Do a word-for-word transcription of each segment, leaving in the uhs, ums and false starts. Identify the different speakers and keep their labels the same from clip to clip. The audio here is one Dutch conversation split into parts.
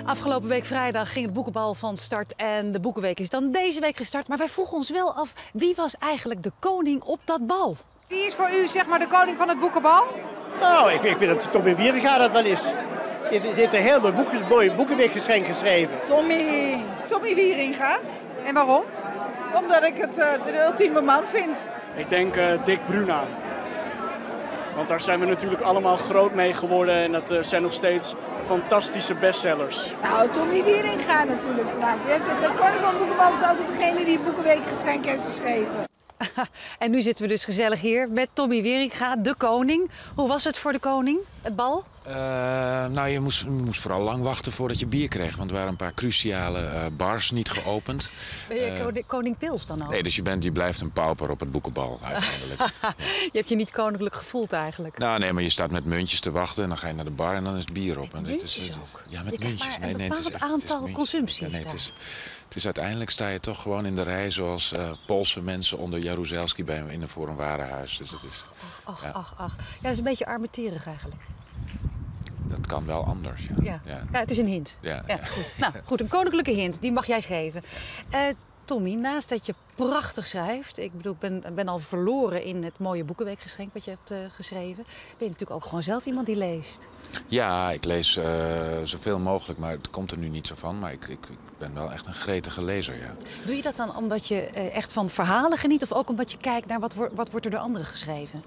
Speaker 1: Afgelopen week vrijdag ging het boekenbal van start en de Boekenweek is dan deze week gestart. Maar wij vroegen ons wel af, wie was eigenlijk de koning op dat bal?
Speaker 2: Wie is voor u zeg maar de koning van het boekenbal?
Speaker 3: Nou, ik, ik vind dat Tommy Wieringa dat wel is. Hij heeft, heeft een heel mooi, boek, mooi boekenweekgeschenk geschreven.
Speaker 4: Tommy.
Speaker 2: Tommy Wieringa. En waarom?
Speaker 4: Omdat ik het uh, de ultieme man vind.
Speaker 5: Ik denk uh, Dick Bruna. Want daar zijn we natuurlijk allemaal groot mee geworden en dat uh, zijn nog steeds fantastische bestsellers.
Speaker 4: Nou, Tommy Wieringa natuurlijk vandaag. De, de koning van het boekenbal is altijd degene die het Boekenweekgeschenk heeft geschreven.
Speaker 1: En nu zitten we dus gezellig hier met Tommy Wieringa, de koning. Hoe was het voor de koning, het bal?
Speaker 6: Uh, nou, je moest, je moest vooral lang wachten voordat je bier kreeg. Want er waren een paar cruciale uh, bars niet geopend.
Speaker 1: Ben je uh, koning Pils dan al?
Speaker 6: Nee, dus je, bent, je blijft een pauper op het boekenbal uiteindelijk. Ja.
Speaker 1: Je hebt je niet koninklijk gevoeld eigenlijk.
Speaker 6: Nou, nee, maar je staat met muntjes te wachten en dan ga je naar de bar en dan is het bier op.
Speaker 1: Met
Speaker 6: en
Speaker 1: muntjes
Speaker 6: het is,
Speaker 1: ook?
Speaker 6: Ja, met
Speaker 1: je
Speaker 6: muntjes.
Speaker 1: Maar
Speaker 6: nee, nee,
Speaker 1: het
Speaker 6: het is
Speaker 1: het
Speaker 6: echt,
Speaker 1: aantal
Speaker 6: het is
Speaker 1: consumpties
Speaker 6: ja, nee,
Speaker 1: daar.
Speaker 6: Het is, het is uiteindelijk sta je toch gewoon in de rij zoals uh, Poolse mensen onder Jaruzelski bij in een voor een warenhuis. Dus het is,
Speaker 1: ach, ach,
Speaker 6: ja.
Speaker 1: ach, ach. Ja, dat is een beetje armetierig eigenlijk.
Speaker 6: Dat kan wel anders, ja.
Speaker 1: Ja,
Speaker 6: ja.
Speaker 1: ja het is een hint.
Speaker 6: Ja,
Speaker 1: ja,
Speaker 6: ja.
Speaker 1: Goed. Nou, goed, een koninklijke hint, die mag jij geven. Uh, Tommy, naast dat je prachtig schrijft, ik bedoel, ik ben, ben al verloren in het mooie Boekenweekgeschenk wat je hebt uh, geschreven, ben je natuurlijk ook gewoon zelf iemand die leest.
Speaker 6: Ja, ik lees uh, zoveel mogelijk, maar het komt er nu niet zo van. Maar ik, ik, ik ben wel echt een gretige lezer, ja.
Speaker 1: Doe je dat dan omdat je uh, echt van verhalen geniet of ook omdat je kijkt naar wat, wo wat wordt er door anderen geschreven?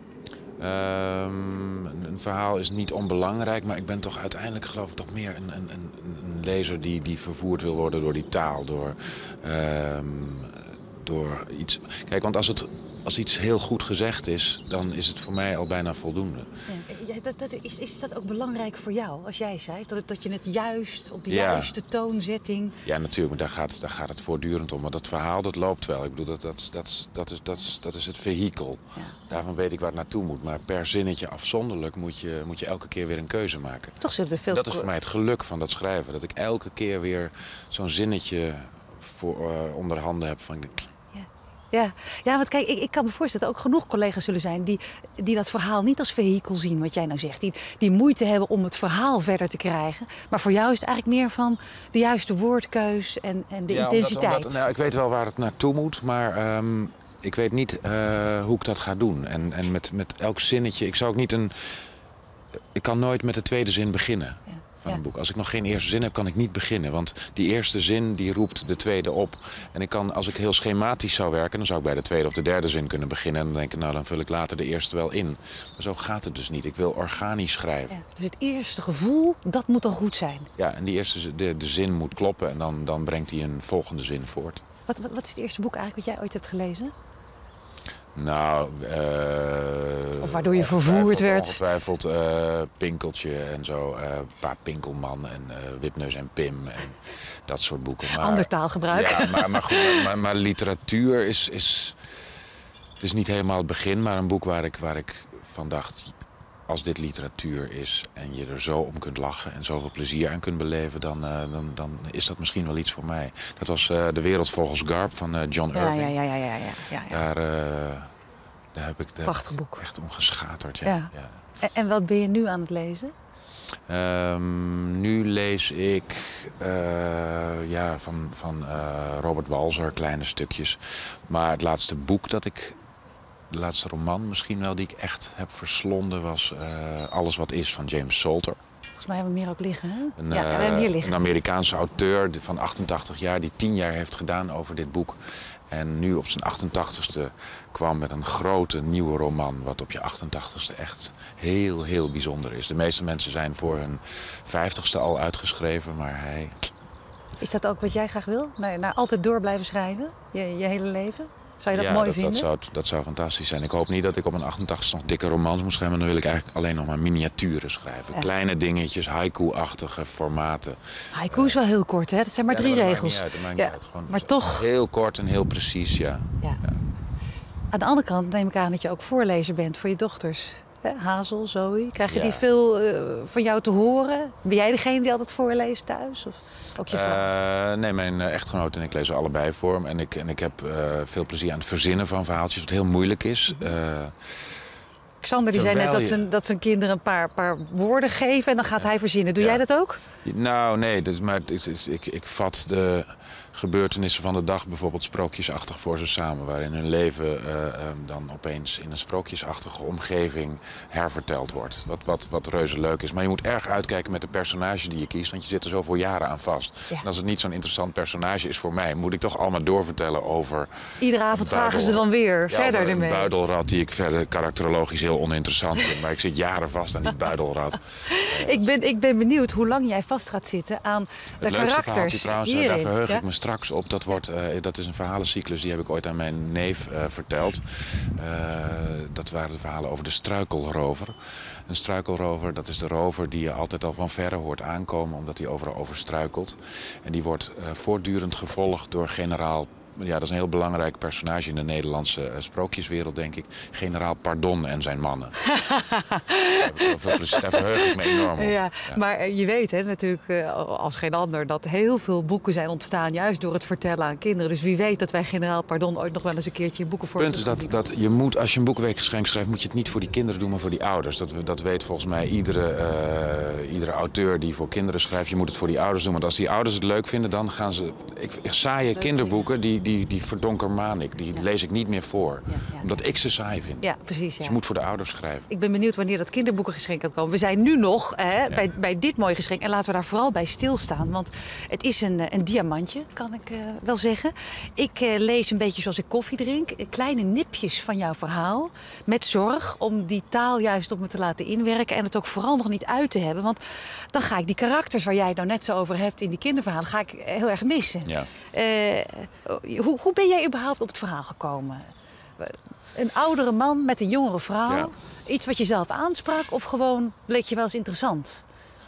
Speaker 6: Um, een verhaal is niet onbelangrijk, maar ik ben toch uiteindelijk geloof ik toch meer een, een, een, een lezer die, die vervoerd wil worden door die taal. Door, um, door iets. Kijk, want als, het, als iets heel goed gezegd is, dan is het voor mij al bijna voldoende.
Speaker 1: Ja, dat, dat, is, is dat ook belangrijk voor jou, als jij schrijft? Dat, het, dat je het juist, op de
Speaker 6: ja.
Speaker 1: juiste toonzetting...
Speaker 6: Ja, natuurlijk, maar daar gaat, daar gaat het voortdurend om. Maar dat verhaal, dat loopt wel. Ik bedoel, dat, dat, dat, dat, is, dat, is, dat is het vehikel. Ja. Daarvan weet ik waar het naartoe moet. Maar per zinnetje afzonderlijk moet je, moet je elke keer weer een keuze maken.
Speaker 1: Toch zullen er veel...
Speaker 6: Dat is voor mij het geluk van dat schrijven. Dat ik elke keer weer zo'n zinnetje voor, uh, onder handen heb van...
Speaker 1: Ja, ja, want kijk, ik, ik kan me voorstellen dat er ook genoeg collega's zullen zijn die, die dat verhaal niet als vehikel zien, wat jij nou zegt. Die, die moeite hebben om het verhaal verder te krijgen. Maar voor jou is het eigenlijk meer van de juiste woordkeus en, en de
Speaker 6: ja,
Speaker 1: intensiteit.
Speaker 6: Omdat, omdat, nou, ik weet wel waar het naartoe moet, maar um, ik weet niet uh, hoe ik dat ga doen. En, en met, met elk zinnetje, ik zou ook niet een... Ik kan nooit met de tweede zin beginnen. Ja. Van een boek. Als ik nog geen eerste zin heb, kan ik niet beginnen. Want die eerste zin die roept de tweede op. En ik kan, als ik heel schematisch zou werken, dan zou ik bij de tweede of de derde zin kunnen beginnen. En dan denk ik, nou, dan vul ik later de eerste wel in. Maar zo gaat het dus niet. Ik wil organisch schrijven.
Speaker 1: Ja, dus het eerste gevoel, dat moet al goed zijn.
Speaker 6: Ja, en die eerste de, de zin moet kloppen en dan, dan brengt hij een volgende zin voort.
Speaker 1: Wat, wat, wat is het eerste boek eigenlijk wat jij ooit hebt gelezen?
Speaker 6: Nou, uh,
Speaker 1: of waardoor je vervoerd werd.
Speaker 6: Ongetwijfeld uh, Pinkeltje en zo, uh, Pa Pinkelman en uh, Wipneus en Pim en dat soort boeken. Maar,
Speaker 1: ander taalgebruik.
Speaker 6: Ja, maar, maar, goed, maar, maar literatuur is, is, het is niet helemaal het begin, maar een boek waar ik, waar ik van dacht, als dit literatuur is en je er zo om kunt lachen en zoveel plezier aan kunt beleven, dan, uh, dan, dan is dat misschien wel iets voor mij. Dat was uh, De Wereld volgens Garp van uh, John
Speaker 1: ja,
Speaker 6: Irving.
Speaker 1: Ja, ja, ja, ja, ja, ja, ja.
Speaker 6: Daar, uh, daar heb ik daar
Speaker 1: prachtig boek.
Speaker 6: Echt ongeschaterd. Ja.
Speaker 1: Ja. Ja. En, en wat ben je nu aan het lezen?
Speaker 6: Um, nu lees ik uh, ja, van, van uh, Robert Walser kleine stukjes. Maar het laatste boek dat ik... De laatste roman misschien wel die ik echt heb verslonden was uh, Alles wat is van James Salter.
Speaker 1: Volgens mij hebben we hem hier ook liggen, hè?
Speaker 6: Een,
Speaker 1: ja, we hebben hem hier liggen.
Speaker 6: Een Amerikaanse auteur van achtentachtig jaar die tien jaar heeft gedaan over dit boek. En nu op zijn achtentachtigste kwam met een grote nieuwe roman wat op je achtentachtigste echt heel, heel bijzonder is. De meeste mensen zijn voor hun vijftigste al uitgeschreven, maar hij...
Speaker 1: Is dat ook wat jij graag wil? Nou, nou, altijd door blijven schrijven? Je, je hele leven? Zou je dat
Speaker 6: ja,
Speaker 1: mooi
Speaker 6: dat,
Speaker 1: vinden?
Speaker 6: Dat zou, dat zou fantastisch zijn. Ik hoop niet dat ik op een achtentachtigste nog dikke romans moet schrijven. Dan wil ik eigenlijk alleen nog maar miniaturen schrijven. Ja. Kleine dingetjes, haiku-achtige formaten.
Speaker 1: Haiku is wel heel kort, hè? Dat zijn maar
Speaker 6: ja,
Speaker 1: drie
Speaker 6: dat
Speaker 1: regels.
Speaker 6: Maakt niet uit, dat maakt
Speaker 1: ja.
Speaker 6: niet uit. Gewoon
Speaker 1: maar toch...
Speaker 6: Heel kort en heel precies, ja.
Speaker 1: Ja.
Speaker 6: ja.
Speaker 1: Aan de andere kant neem ik aan dat je ook voorlezer bent voor je dochters. Hè? Hazel, Zoe. Krijgen
Speaker 6: ja.
Speaker 1: die veel uh, van jou te horen? Ben jij degene die altijd voorleest thuis? Of ook je vrouw?
Speaker 6: Uh, nee, mijn echtgenoot en ik lezen allebei voor hem. En ik, en ik heb uh, veel plezier aan het verzinnen van verhaaltjes, wat heel moeilijk is. Uh,
Speaker 1: Xander die zei net dat,
Speaker 6: je...
Speaker 1: zijn, dat zijn kinderen een paar, paar woorden geven en dan gaat ja. hij verzinnen. Doe
Speaker 6: ja.
Speaker 1: jij dat ook?
Speaker 6: Nou, nee, dus, maar het is, ik, ik vat de gebeurtenissen van de dag bijvoorbeeld sprookjesachtig voor ze samen. Waarin hun leven uh, um, dan opeens in een sprookjesachtige omgeving herverteld wordt. Wat, wat, wat reuze leuk is. Maar je moet erg uitkijken met de personage die je kiest. Want je zit er zoveel jaren aan vast. Ja. En als het niet zo'n interessant personage is voor mij, moet ik toch allemaal doorvertellen over...
Speaker 1: Iedere avond vragen ze dan weer
Speaker 6: ja,
Speaker 1: verder
Speaker 6: een
Speaker 1: ermee.
Speaker 6: Een buidelrat die ik verder karakterologisch heel oninteressant vind. Maar ik zit jaren vast aan die buidelrat. Uh,
Speaker 1: ik, ben, ik ben benieuwd hoe lang jij vast gaat zitten aan de karakters
Speaker 6: trouwens,
Speaker 1: hierin.
Speaker 6: Daar verheug
Speaker 1: Ja?
Speaker 6: ik me straks op. Dat, wordt, uh, dat is een verhalencyclus, die heb ik ooit aan mijn neef uh, verteld. Uh, dat waren de verhalen over de struikelrover. Een struikelrover, dat is de rover die je altijd al van verre hoort aankomen, omdat hij overal over struikelt. En die wordt uh, voortdurend gevolgd door generaal... Ja, dat is een heel belangrijk personage in de Nederlandse uh, sprookjeswereld, denk ik. Generaal Pardon en zijn mannen. Daar, daar verheug ik me enorm op.
Speaker 1: Ja,
Speaker 6: Ja.
Speaker 1: Maar je weet hè, natuurlijk uh, als geen ander dat heel veel boeken zijn ontstaan juist door het vertellen aan kinderen. Dus wie weet dat wij generaal Pardon ooit nog wel eens een keertje in boeken voor
Speaker 6: Het punt is dat, dat je moet, als je een boekenweekgeschenk schrijft, moet je het niet voor die kinderen doen, maar voor die ouders. Dat, dat weet volgens mij iedere, uh, iedere auteur die voor kinderen schrijft. Je moet het voor die ouders doen, want als die ouders het leuk vinden, dan gaan ze... Ik, saaie leuk, kinderboeken, die, die, die verdonkermaan ik. Die ja. lees ik niet meer voor, ja, ja. omdat ik ze saai vind.
Speaker 1: Ja, precies. Ja.
Speaker 6: Dus je moet voor de ouders schrijven.
Speaker 1: Ik ben benieuwd wanneer dat kinderboekengeschenk gaat komen. We zijn nu nog hè, ja. bij, bij dit mooie geschenk. En laten we daar vooral bij stilstaan. Want het is een, een diamantje, kan ik uh, wel zeggen. Ik uh, lees een beetje zoals ik koffie drink. Kleine nipjes van jouw verhaal. Met zorg om die taal juist op me te laten inwerken. En het ook vooral nog niet uit te hebben. Want dan ga ik die karakters waar jij het nou net zo over hebt in die kinderverhalen, ga ik heel erg missen.
Speaker 6: Ja.
Speaker 1: Uh, hoe, hoe ben jij überhaupt op het verhaal gekomen? Een oudere man met een jongere vrouw? Ja. Iets wat je zelf aansprak of gewoon leek je wel eens interessant?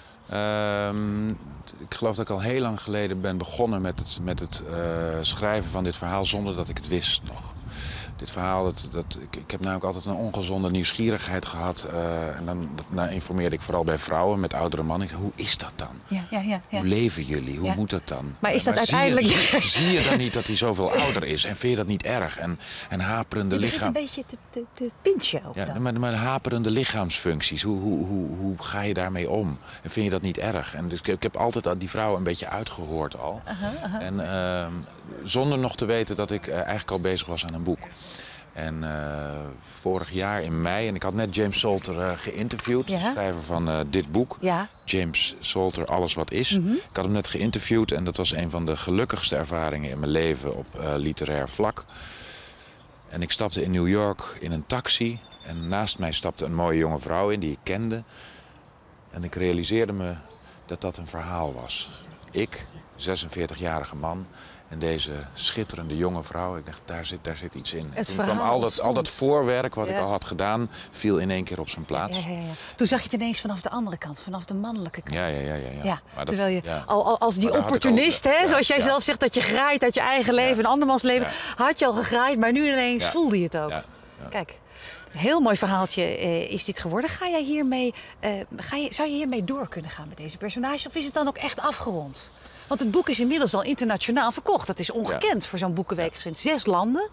Speaker 6: Um, ik geloof dat ik al heel lang geleden ben begonnen met het, met het uh, schrijven van dit verhaal zonder dat ik het wist nog. Dit verhaal, dat, dat, ik, ik heb namelijk altijd een ongezonde nieuwsgierigheid gehad. Uh, en dan dat, nou, informeerde ik vooral bij vrouwen met oudere mannen. Ik zei, hoe is dat dan?
Speaker 1: Ja, ja, ja, ja.
Speaker 6: Hoe leven jullie? Hoe ja. moet dat dan?
Speaker 1: Maar is dat
Speaker 6: maar
Speaker 1: uiteindelijk...
Speaker 6: Zie je, zie je dan niet dat hij zoveel ouder is? En vind je dat niet erg? En, en haperende
Speaker 1: je
Speaker 6: lichaam...
Speaker 1: een beetje te, te, te pinchen ook
Speaker 6: ja,
Speaker 1: dan.
Speaker 6: maar, maar haperende lichaamsfuncties, hoe, hoe, hoe, hoe ga je daarmee om? En vind je dat niet erg? En dus ik, ik heb altijd die vrouwen een beetje uitgehoord al. Uh-huh, uh-huh. En uh, zonder nog te weten dat ik uh, eigenlijk al bezig was aan een boek. En uh, vorig jaar in mei, en ik had net James Salter uh, geïnterviewd, ja? de schrijver van uh, dit boek.
Speaker 1: Ja.
Speaker 6: James Salter, Alles wat is. Mm-hmm. Ik had hem net geïnterviewd en dat was een van de gelukkigste ervaringen in mijn leven op uh, literair vlak. En ik stapte in New York in een taxi en naast mij stapte een mooie jonge vrouw in die ik kende. En ik realiseerde me dat dat een verhaal was. Ik, zesenveertigjarige man... En deze schitterende jonge vrouw, ik dacht, daar zit, daar zit iets in.
Speaker 1: Het
Speaker 6: Toen kwam al dat, al dat voorwerk wat ja. ik al had gedaan, viel in één keer op zijn plaats.
Speaker 1: Ja, ja, ja. Toen zag je het ineens vanaf de andere kant, vanaf de mannelijke kant.
Speaker 6: Ja, ja, ja. ja, ja.
Speaker 1: ja
Speaker 6: maar dat,
Speaker 1: terwijl je,
Speaker 6: ja.
Speaker 1: al, als die opportunist, ook, hè, ja, zoals jij ja. zelf zegt, dat je graait uit je eigen leven en ja. andermans leven, ja. had je al gegraaid, maar nu ineens ja. voelde je het ook. Ja. Ja. Kijk. Een heel mooi verhaaltje uh, is dit geworden. Ga jij hiermee, uh, ga je, zou je hiermee door kunnen gaan met deze personage? Of is het dan ook echt afgerond? Want het boek is inmiddels al internationaal verkocht. Dat is ongekend ja. voor zo'n boekenweekgeschenk. Zes landen.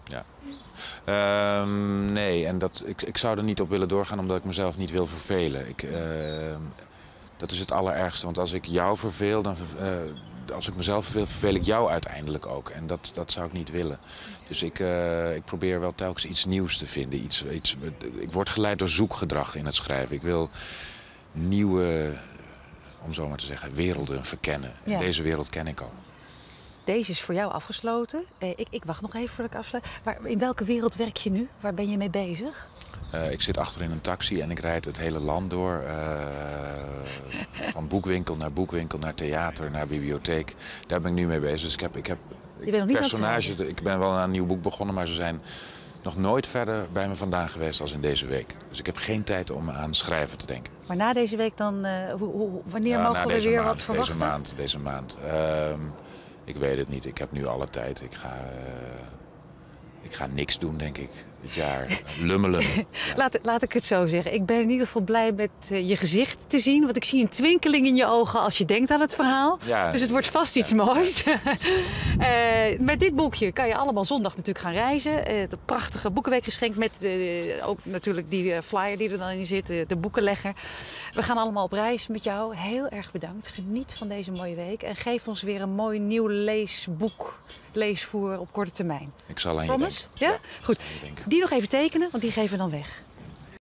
Speaker 6: Ja. Um, nee, en dat, ik, ik zou er niet op willen doorgaan omdat ik mezelf niet wil vervelen. Ik, uh, dat is het allerergste. Want als ik jou verveel, dan, uh, als ik mezelf verveel, verveel ik jou uiteindelijk ook. En dat, dat zou ik niet willen. Dus ik, uh, ik probeer wel telkens iets nieuws te vinden. Iets, iets, ik word geleid door zoekgedrag in het schrijven. Ik wil nieuwe... om zo maar te zeggen, werelden verkennen. Ja. En deze wereld ken ik al.
Speaker 1: Deze is voor jou afgesloten. Eh, ik, ik wacht nog even voordat ik afsluit. Maar in welke wereld werk je nu? Waar ben je mee bezig?
Speaker 6: Uh, ik zit achter in een taxi en ik rijd het hele land door. Uh, van boekwinkel naar boekwinkel, naar theater, naar bibliotheek. Daar ben ik nu mee bezig. Dus ik heb, ik heb
Speaker 1: je bent nog niet
Speaker 6: personages. Ik ben wel aan een nieuw boek begonnen, maar ze zijn nog nooit verder bij me vandaan geweest als in deze week. Dus ik heb geen tijd om aan schrijven te denken.
Speaker 1: Maar na deze week dan, uh, hoe, hoe, wanneer ja, mogen we weer
Speaker 6: maand,
Speaker 1: wat verwachten?
Speaker 6: Deze maand, deze maand. Uh, ik weet het niet. Ik heb nu alle tijd. Ik ga, uh, Ik ga niks doen, denk ik, dit jaar. Lummelen. Ja.
Speaker 1: Laat, laat ik het zo zeggen. Ik ben in ieder geval blij met uh, je gezicht te zien. Want ik zie een twinkeling in je ogen als je denkt aan het verhaal.
Speaker 6: Ja,
Speaker 1: dus het wordt vast
Speaker 6: ja,
Speaker 1: iets moois. uh, met dit boekje kan je allemaal zondag natuurlijk gaan reizen. Uh, dat prachtige boekenweekgeschenk met uh, ook natuurlijk die uh, flyer die er dan in zit. Uh, de boekenlegger. We gaan allemaal op reis met jou. Heel erg bedankt. Geniet van deze mooie week. En geef ons weer een mooi nieuw leesboek. Leesvoer op korte termijn.
Speaker 6: Ik zal aan
Speaker 1: Promise?
Speaker 6: je denken.
Speaker 1: Ja? Goed.
Speaker 6: aan je denken.
Speaker 1: Die nog even tekenen, want die geven we dan weg.